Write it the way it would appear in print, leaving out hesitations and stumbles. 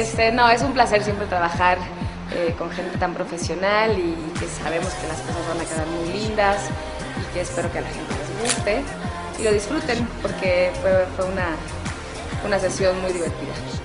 No, es un placer siempre trabajar con gente tan profesional y que sabemos que las cosas van a quedar muy lindas y que espero que a la gente les guste y lo disfruten porque fue una sesión muy divertida.